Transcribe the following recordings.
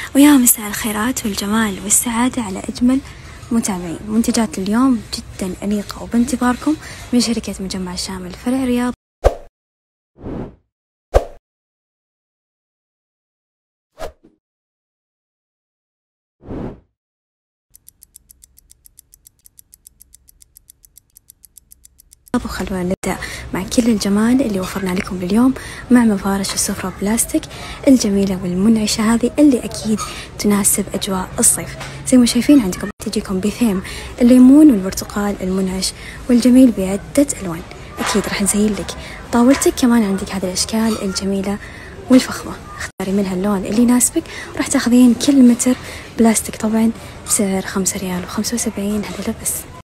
ويا مساء الخيرات والجمال والسعادة على أجمل متابعين. منتجات اليوم جدا أنيقة وبانتظاركم من شركة مجمع شامل فرع رياض. وخلونا نبدأ مع كل الجمال اللي وفرنا لكم اليوم مع مفارش السفرة بلاستيك الجميلة والمنعشة هذه اللي أكيد تناسب أجواء الصيف. زي ما شايفين عندكم تجيكم بثيم الليمون والبرتقال المنعش والجميل بعدة ألوان. أكيد راح نزين لك طاولتك. كمان عندك هذه الأشكال الجميلة والفخمة، اختاري منها اللون اللي يناسبك. راح تاخذين كل متر بلاستيك طبعا بسعر 5 ريال و75 هذا بس.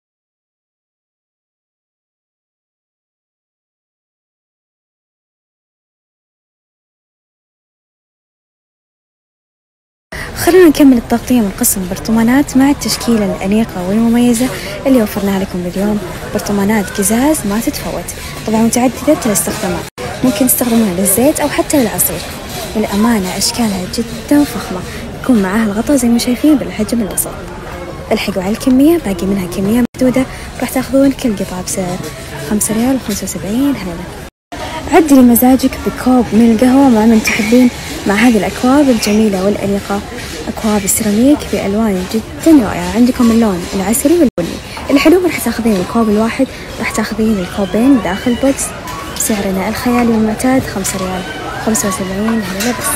خلونا نكمل التغطية من قسم البرطمانات مع التشكيلة الأنيقة والمميزة اللي وفرناها لكم اليوم. برطمانات قزاز ما تتفوت، طبعا متعددة الاستخدامات، ممكن تستخدمونها للزيت أو حتى للعصير. للأمانة أشكالها جدا فخمة، يكون معاها الغطاء زي ما شايفين بالحجم الوسط. الحقوا على الكمية، باقي منها كمية محدودة. راح تاخذون كل قطعة بسعر 5 ريال و75 هذا. عدلي مزاجك بكوب من القهوة مع من تحبين مع هذه الأكواب الجميلة والأنيقة. أكواب السيراميك بألوان جدا رائعة، عندكم اللون العسلي والبني. الحلو راح تاخذين الكوب الواحد، راح تاخذين الكوبين داخل بوكس بسعرنا الخيالي والمعتاد 5 ريال 75 هذا بس.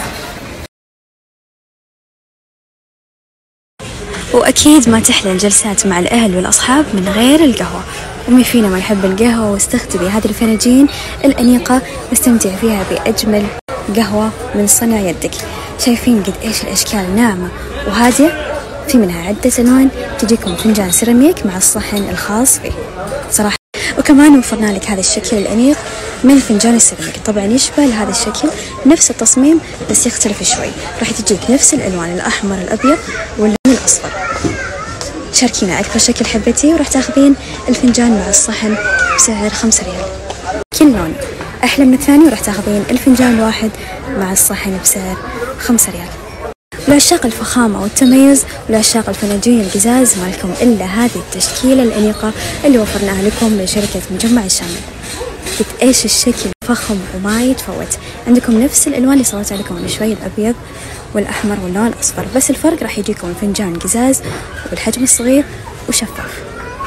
وأكيد ما تحلى الجلسات مع الأهل والأصحاب من غير القهوة، ومين فينا ما يحب القهوة. واستخدمي هذه الفناجين الأنيقة واستمتعي فيها بأجمل قهوة من صنع يدك. شايفين قد إيش الأشكال ناعمة وهادية، في منها عدة ألوان. تجيكم فنجان سيراميك مع الصحن الخاص فيه صراحة. وكمان وفرنا لك هذا الشكل الأنيق من فنجان السيراميك، طبعا يشبه هذا الشكل نفس التصميم بس يختلف شوي. راح تجيك نفس الألوان، الأحمر الأبيض واللون الأصفر. شاركينا أكثر شكل حبيتيه وراح تاخذين الفنجان مع الصحن بسعر 5 ريال. كل لون أحلى من الثاني، وراح تاخذين الفنجان الواحد مع الصحن بسعر 5 ريال. ولعشاق الفخامة والتميز ولعشاق الفناجين القزاز ما لكم إلا هذه التشكيلة الأنيقة اللي وفرناها لكم من شركة مجمع الشامل. قد إيش الشكل فخم وما يتفوت. عندكم نفس الألوان اللي صورت عليكم من شوي، الأبيض والأحمر واللون الأصفر، بس الفرق راح يجيكم فنجان قزاز والحجم الصغير وشفاف.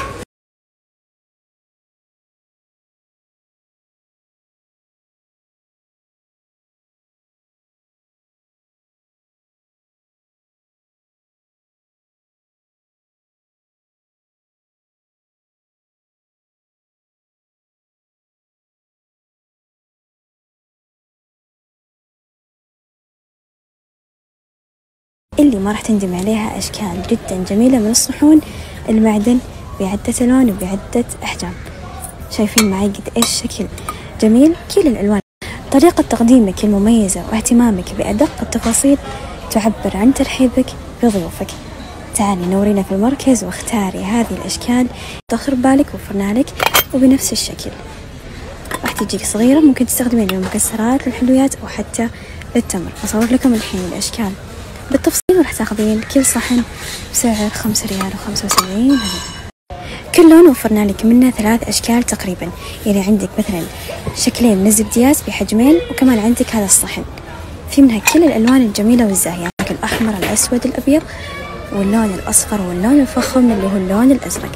اللي ما راح تندم عليها أشكال جدا جميلة من الصحون المعدن بعدة ألوان وبعدة أحجام. شايفين معي قد إيش شكل جميل، كل الألوان. طريقة تقديمك المميزة واهتمامك بأدق التفاصيل تعبر عن ترحيبك بضيوفك. تعالي نورينا في المركز واختاري هذه الأشكال تخطر بالك، وفرنا لك وبنفس الشكل. راح تجيك صغيرة، ممكن تستخدمين للمكسرات للحلويات أو حتى للتمر. أصور لكم الحين الأشكال بالتفصيل، وراح تاخذين كل صحن بسعر 5 ريال و75 كل لون وفرنا لك منه 3 أشكال تقريبا. يعني عندك مثلا شكلين من الزبديات بحجمين، وكمان عندك هذا الصحن في منها كل الألوان الجميلة والزاهية، الأحمر الأسود الأبيض واللون الأصفر واللون الفخم اللي هو اللون الأزرق.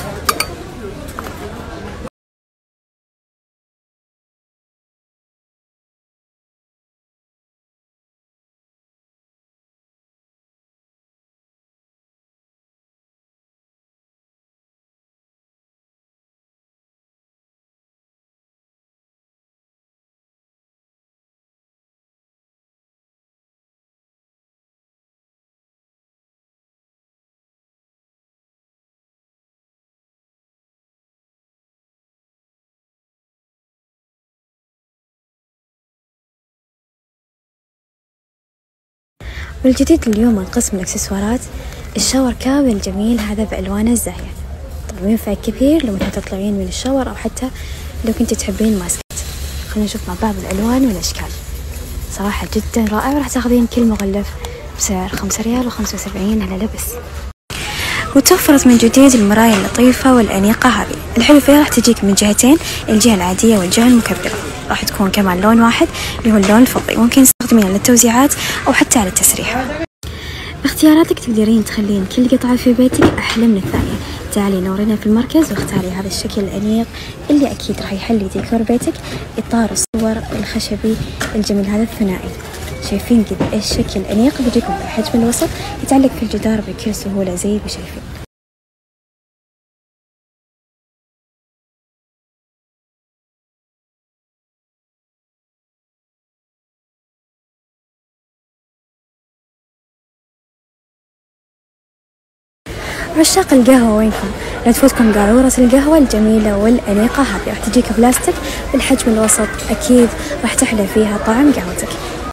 والجديد اليوم من قسم الإكسسوارات الشاور كاب الجميل هذا بألوانه الزاهية. طبعا ينفع كثير لو انت تطلعين من الشاور أو حتى لو كنت تحبين ماسكات. خلينا نشوف مع بعض الألوان والأشكال، صراحة جدا رائع. راح تاخذين كل مغلف بسعر 5 ريال و75 على لبس. وتوفرت من جديد المراية اللطيفة والأنيقة هذه. الحلو فيها راح تجيك من جهتين، الجهة العادية والجهة المكبرة، راح تكون كمان لون واحد اللي هو اللون الفضي، ممكن تستخدمينها للتوزيعات أو حتى على التسريح. باختياراتك تقدرين تخلين كل قطعة في بيتك أحلى من الثانية. تعالي نورينا في المركز واختاري هذا الشكل الأنيق اللي أكيد راح يحلي ديكور بيتك. إطار الصور الخشبي الجميل هذا الثنائي، شايفين قد إيش شكل أنيق، بيجيكم بالحجم الوسط، يتعلق في الجدار بكل سهولة زي ما شايفين. عشاق القهوة وينكم؟ لا تفوتكم قارورة القهوة الجميلة والأنيقة هذه، راح تجيك بلاستيك بالحجم الوسط، أكيد راح تحلى فيها طعم قهوتك.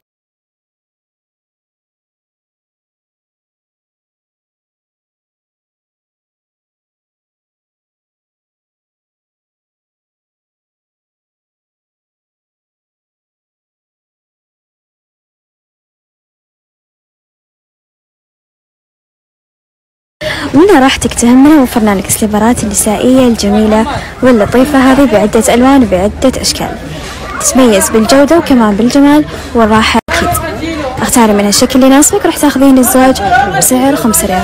ومنها راحتك تهمنا، وفرنا لك سليبرات النسائية الجميلة واللطيفة هذه بعدة ألوان وبعدة أشكال، تتميز بالجودة وكمان بالجمال والراحة أكيد. اختاري منها الشكل اللي يناسبك، راح تاخذين الزوج بسعر 5 ريال.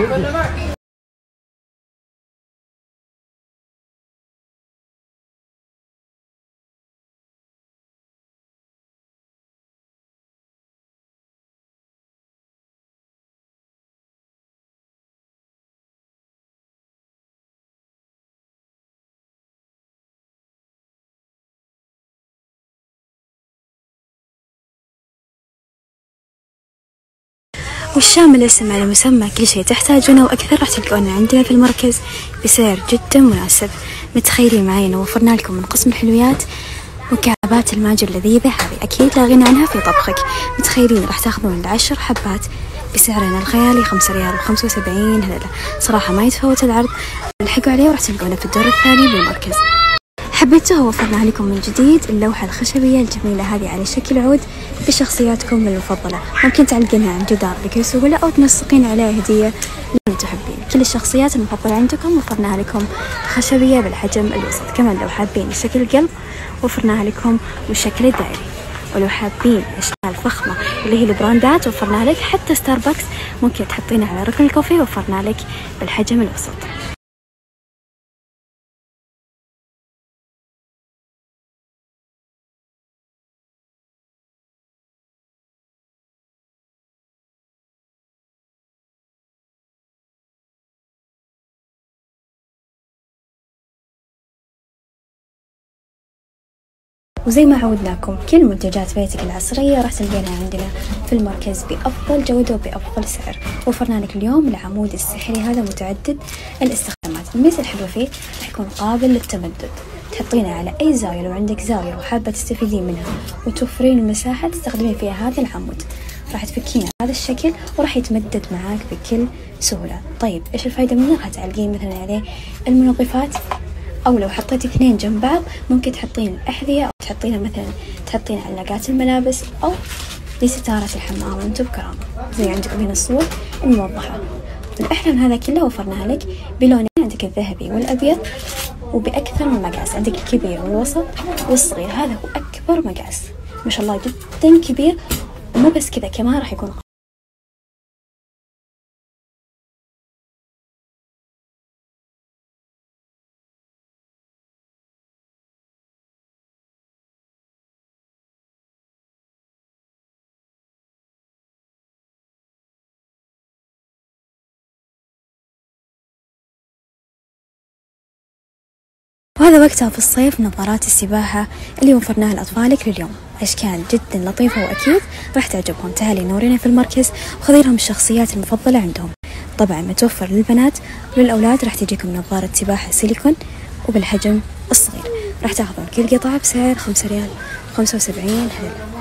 والشامل اسم على مسمى، كل شيء تحتاجونه وأكثر راح تلقونه عندنا في المركز بسعر جدا مناسب. متخيلين معي وفرنا لكم من قسم الحلويات مكعبات الماجي اللذيذة هذه، أكيد لا غنى عنها في طبخك. متخيلين راح تاخذون 10 حبات بسعرنا الخيالي 5 ريال و75 هللة. صراحة ما يتفوت العرض، الحقوا عليه وراح تلقونه في الدور الثاني بالمركز. حبيتوها وفرنا لكم من جديد اللوحة الخشبية الجميلة هذه على شكل عود بشخصياتكم المفضلة، ممكن تعلقينها عن جدار بكل سهولة أو تنسقين عليها هدية لمن تحبين. كل الشخصيات المفضلة عندكم وفرناها لكم خشبية بالحجم الوسط. كمان لو حابين شكل القلب وفرناها لكم بالشكل الدائري، ولو حابين أشكال فخمة اللي هي البراندات وفرناها لك، حتى ستاربكس ممكن تحطينها على ركن الكوفي وفرناها لك بالحجم الوسط. وزي ما عودناكم كل منتجات بيتك العصرية راح تلقينها عندنا في المركز بأفضل جودة وبأفضل سعر. وفرنا لك اليوم العمود السحري هذا متعدد الاستخدامات. الميزة الحلوة فيه راح يكون قابل للتمدد، تحطينه على أي زاوية. لو عندك زاوية وحابة تستفيدين منها وتوفرين المساحة تستخدمين فيها هذا العمود، راح تفكين هذا الشكل وراح يتمدد معاك بكل سهولة. طيب إيش الفايدة منه؟ راح تعلقين مثلا عليه المنظفات، أو لو حطيتي اثنين جنب بعض ممكن تحطين الأحذية، أو تحطينها مثلا تحطين علاقات الملابس أو لستارة الحمام وانتو بكرامة زي عندكم هنا الصور الموضحة. الأحلى من هذا كله وفرناها لك بلونين، عندك الذهبي والأبيض وبأكثر من مقاس، عندك الكبير والوسط والصغير. هذا هو أكبر مقاس ما شاء الله، جدا كبير. ومو بس كذا، كمان راح يكون وهذا وقتها في الصيف نظارات السباحة اللي وفرناها لأطفالك لليوم، أشكال جدا لطيفة وأكيد راح تعجبهم. تعالي نورينا في المركز وخذي لهم الشخصيات المفضلة عندهم. طبعا متوفر للبنات وللأولاد، راح تجيكم نظارة سباحة سيليكون وبالحجم الصغير، راح تاخذون كل قطعة بسعر 5 ريال 75 هللة.